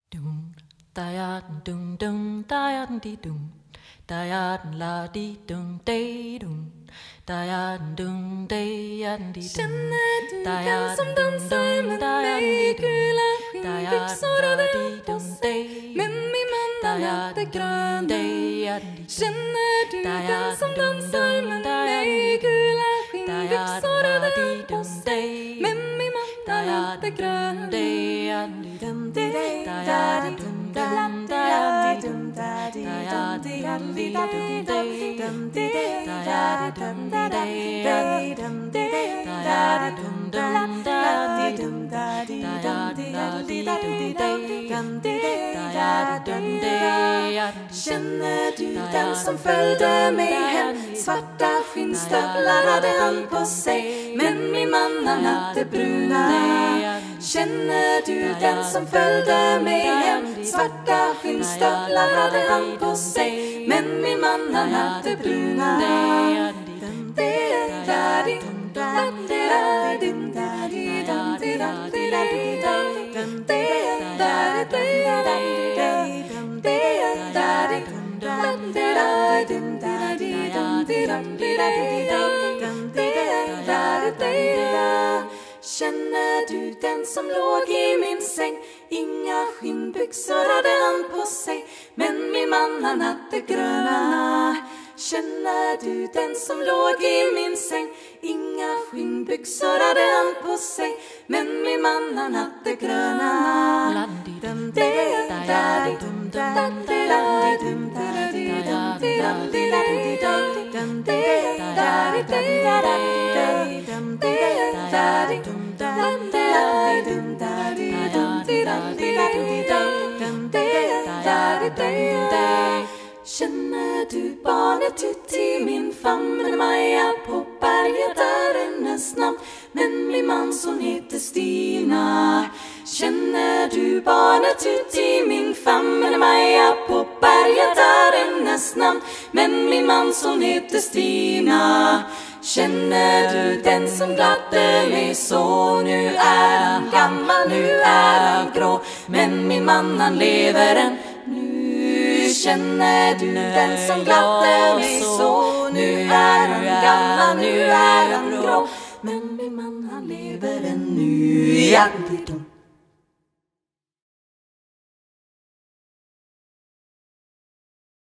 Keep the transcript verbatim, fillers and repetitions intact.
Dum, dayaden dum dum, dayaden di dum, dayaden la di dum day dum, dayaden dum dayaden di dum. Känner du den som dansar med mig? Gula skinnbyxor och det på sig, men min man hade gröna. Känner du den som dansar med mig? Gula skinnbyxor och det på sig, men min man hade gröna. Känner du den som följde mig hem? Svarta skinnstövlar hade han på sig, men min man han hade bruna. Känner du den som följde mig hem? Svarta skinnstövlar hade han på sig, men min man han hade bruna. Känner du den som låg i min säng? Inga skinnbyxor hade han på sig, men min man han hade gröna. Känner du den som låg i min säng? Inga skinnbyxor hade han på sig, men min man han hade gröna. Känner du barnet ut i min famn? Maja på berget är hennes namn, men min mans hon heter Stina. Känner du barnet ut i min famn? Maja på berget är hennes namn, men min mans hon heter Stina. Känner du den som gladde mig så? Nu är han gammal, nu är han grå, men min man han lever än. Känner du den som gladde mig så? Nu är han gammal, nu är han grå, men min man han lever ännu. Ja.